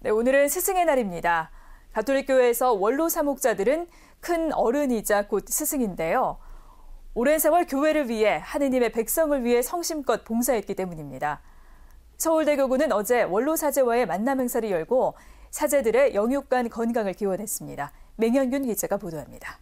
네, 오늘은 스승의 날입니다. 가톨릭교회에서 원로 사목자들은 큰 어른이자 곧 스승인데요. 오랜 세월 교회를 위해 하느님의 백성을 위해 성심껏 봉사했기 때문입니다. 서울대교구는 어제 원로 사제와의 만남 행사를 열고 사제들의 영육간 건강을 기원했습니다. 맹현균 기자가 보도합니다.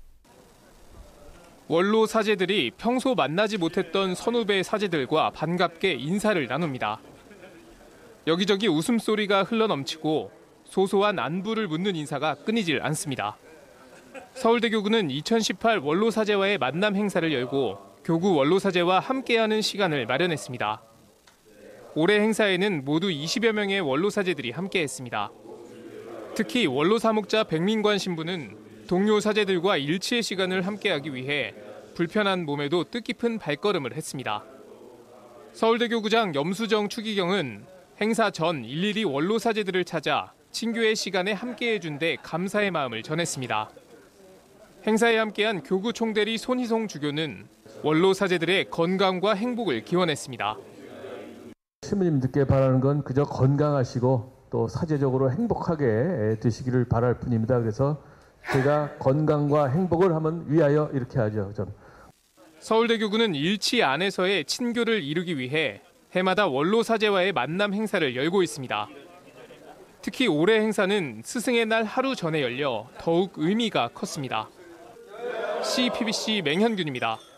원로 사제들이 평소 만나지 못했던 선후배 사제들과 반갑게 인사를 나눕니다. 여기저기 웃음소리가 흘러넘치고 소소한 안부를 묻는 인사가 끊이질 않습니다. 서울대교구는 2018 원로 사제와의 만남 행사를 열고 교구 원로 사제와 함께하는 시간을 마련했습니다. 올해 행사에는 모두 20여 명의 원로 사제들이 함께했습니다. 특히 원로 사목자 백민관 신부는 동료 사제들과 일치의 시간을 함께하기 위해 불편한 몸에도 뜻깊은 발걸음을 했습니다. 서울대교구장 염수정 추기경은 행사 전 일일이 원로 사제들을 찾아 친교의 시간에 함께해준 데 감사의 마음을 전했습니다. 행사에 함께한 교구 총대리 손희송 주교는 원로 사제들의 건강과 행복을 기원했습니다. 신부님들께 바라는 건 그저 건강하시고 또 사제적으로 행복하게 되시기를 바랄 뿐입니다. 그래서 제가 건강과 행복을 하면 위하여 이렇게 하죠. 저는. 서울대교구는 일치 안에서의 친교를 이루기 위해 해마다 원로 사제와의 만남 행사를 열고 있습니다. 특히 올해 행사는 스승의 날 하루 전에 열려 더욱 의미가 컸습니다. CPBC 맹현균입니다.